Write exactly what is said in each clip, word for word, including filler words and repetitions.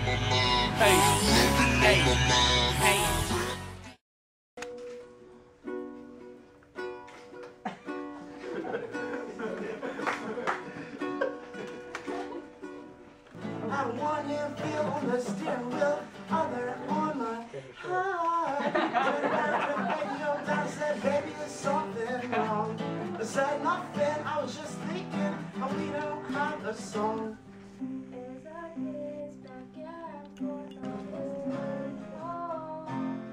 Hey, hey, hey. I'm one hand feel on the steering wheel, other on my heart. Turned around to the radio down, said, baby, there's something wrong. I said nothing, I was just thinking, oh, we don't have a song. As I gaze back and forth on this wall,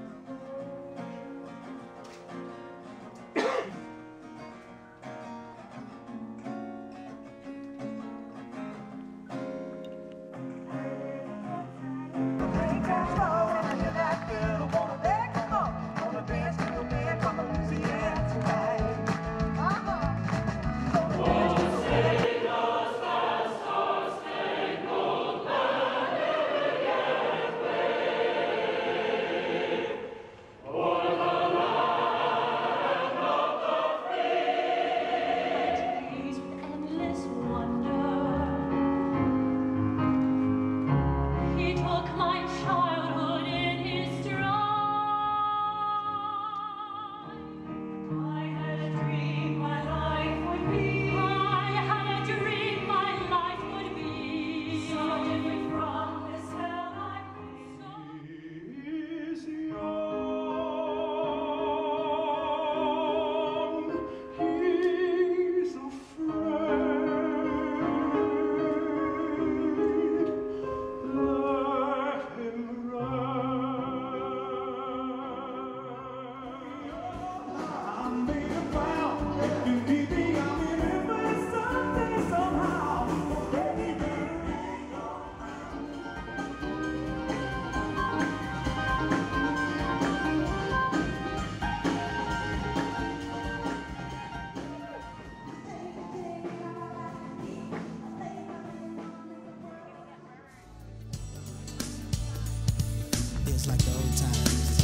It's like the old times.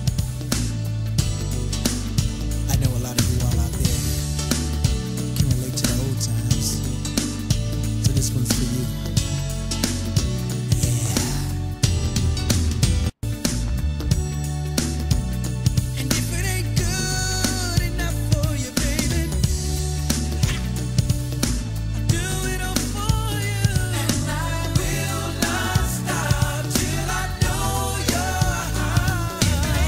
I know a lot of you all out there can relate to the old times. So this one's for you. Yeah. And if it ain't good enough for you, baby, I'll do it all for you. And I will not stop till I know your heart.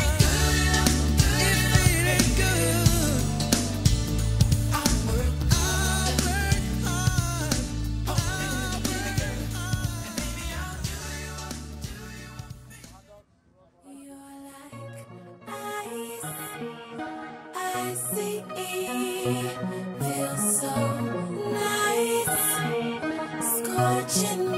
If it ain't good, I'll work hard, work hard, I'll work hard, and baby I'll do you up, do you up. you're like ice, icy, feels so nice, scorching